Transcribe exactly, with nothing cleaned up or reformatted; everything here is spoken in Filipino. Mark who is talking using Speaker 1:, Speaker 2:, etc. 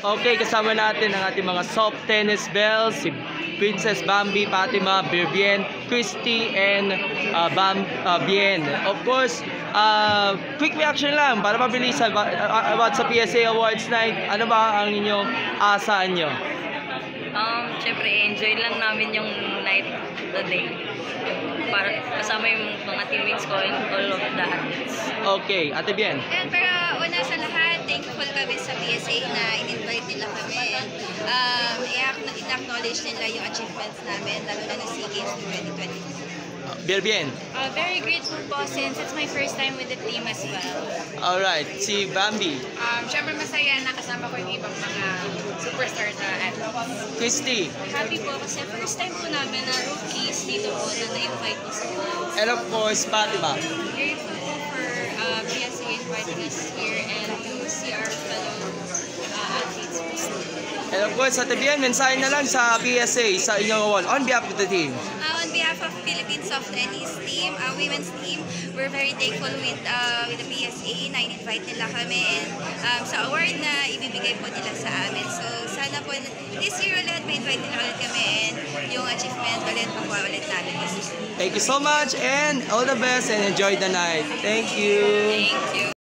Speaker 1: Okay, kasama natin ang ating mga soft tennis bells, si Princess Bambi, Fatima, Birbien, Christy, and uh, Bam, uh, Bien. Of course, uh, quick reaction lang para mabilisan uh, about sa P S A Awards Night. Ano ba ang inyong asahan nyo?
Speaker 2: Um, Siyempre, enjoy lang namin yung night, the day. Para kasama yung mga teammates ko and all of the athletes.
Speaker 1: Okay, Ate Bien.
Speaker 3: Ayan, pero una sa lahat, thankful kami sa P S A na in-invite nila kami. Um, i-acknowledge nila yung achievements namin, lalo na ng SEA Games twenty twenty-two.
Speaker 1: Birbien.
Speaker 3: Uh, very grateful po since it's my first time with the team as well.
Speaker 1: Alright, si Bambi.
Speaker 3: Um, Siyempre masaya na kasama ko yung ibang mga superstar na athletes.
Speaker 1: Christy.
Speaker 3: Happy po kasi first time po namin na rookies dito po na na-invite po sa Worlds.
Speaker 1: And of course, Fatima.
Speaker 3: Grateful po for uh, P S A inviting us here and to see our fellow uh, athletes.
Speaker 1: And of course, Ate Bien, mensahe na lang sa P S A, sa inyong award, on behalf of the team.
Speaker 3: Uh, on behalf of Philippine Soft Tennis team, uh, women's team, we're very thankful with uh, with the P S A na in-invite nila kami and um, sa award na ibibigay po nila sa amin. So sana po this year ulit may invite nila ulit kami and yung achievement ulit makuha ulit namin.
Speaker 1: Thank you so much and all the best and enjoy the night. Thank you.
Speaker 3: Thank you.